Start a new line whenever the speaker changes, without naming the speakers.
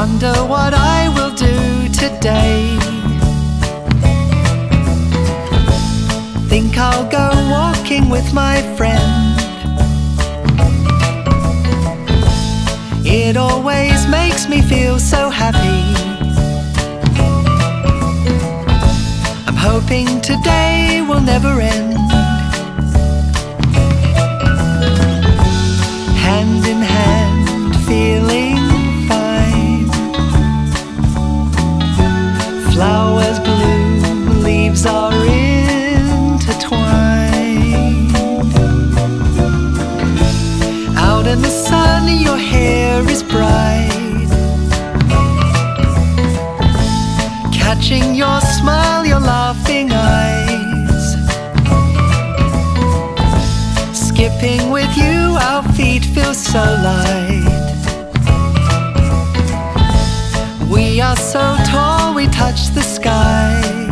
Wonder what I will do today. Think I'll go walking with my friend. It always makes me feel so happy. I'm hoping today will never end. Hand in hand, feeling fine. Flowers bloom, leaves are intertwined. Out in the sun, your hair is bright. Catching your smile, your laughing eyes. Skipping with you, our feet feel so light. We are so tall, we touch the sky.